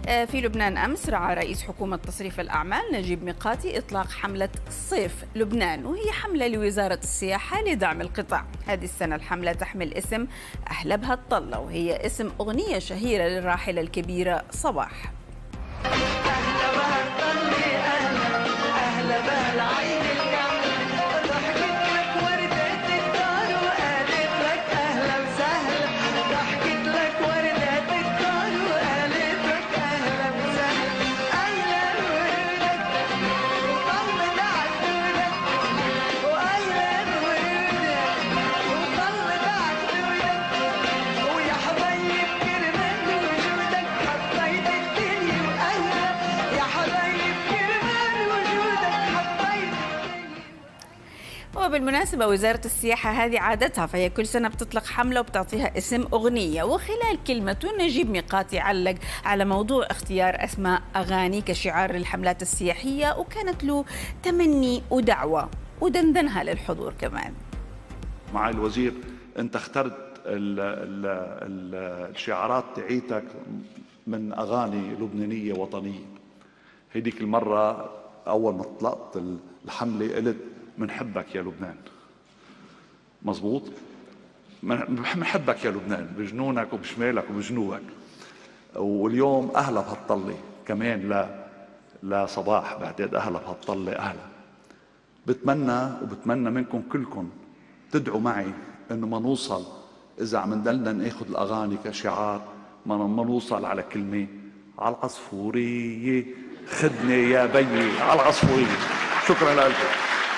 في لبنان أمس رعى رئيس حكومة تصريف الأعمال نجيب ميقاتي إطلاق حملة صيف لبنان، وهي حملة لوزارة السياحة لدعم القطاع. هذه السنة الحملة تحمل اسم أهلا بهالطلة، وهي اسم أغنية شهيرة للراحلة الكبيرة صباح. وبالمناسبة وزارة السياحة هذه عادتها، فهي كل سنة بتطلق حملة وبتعطيها اسم أغنية. وخلال كلمته نجيب ميقاتي علق على موضوع اختيار أسماء أغاني كشعار للحملات السياحية، وكانت له تمني ودعوة ودندنها للحضور كمان. معالي الوزير، أنت اخترت الشعارات تعيتك من أغاني لبنانية وطنية. هيديك المرة أول ما طلقت الحملة قلت منحبك يا لبنان. مظبوط؟ منحبك يا لبنان بجنونك وبشمالك وبجنوبك. واليوم أهلا بهالطلة كمان لا صباح، بعتقد أهلا بهالطلة أهلا. بتمنى منكم كلكم تدعوا معي إنه ما نوصل، إذا عم ندلنا ناخذ الأغاني كشعار، ما نوصل على كلمة على العصفورية خدني يا بيي على العصفورية. شكرا لكم.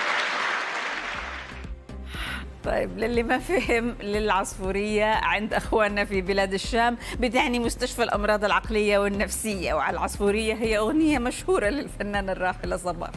طيب، للي ما فهم، للعصفورية عند أخواننا في بلاد الشام بتعني مستشفى الأمراض العقلية والنفسية، وعلى العصفورية هي أغنية مشهورة للفنانة الراحلة صباح.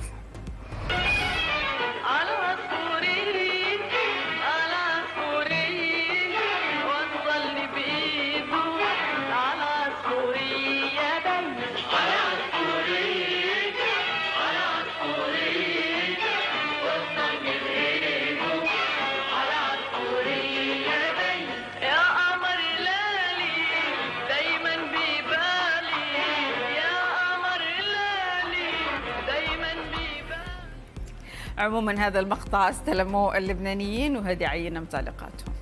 عموما هذا المقطع استلموه اللبنانيين، وهذه عينة من تعليقاتهم.